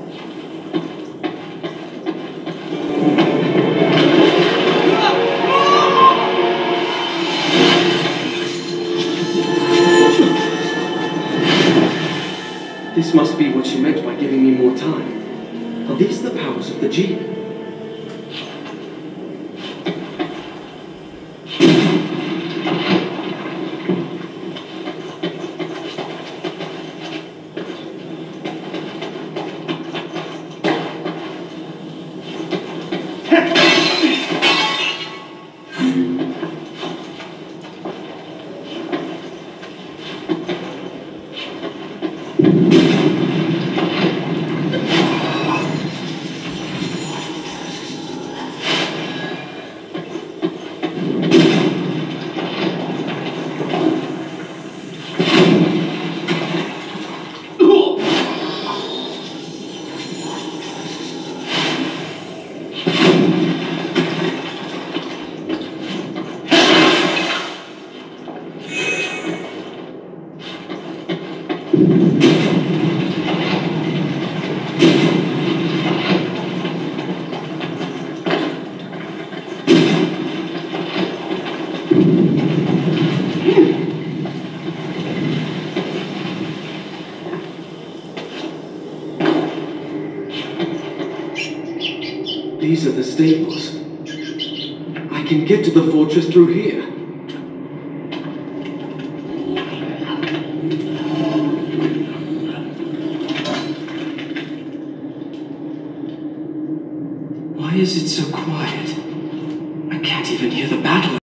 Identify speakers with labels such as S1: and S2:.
S1: This must be what she meant by giving me more time. Are these the powers of the Jeep? These are the stables. I can get to the fortress through here. Why is it so quiet?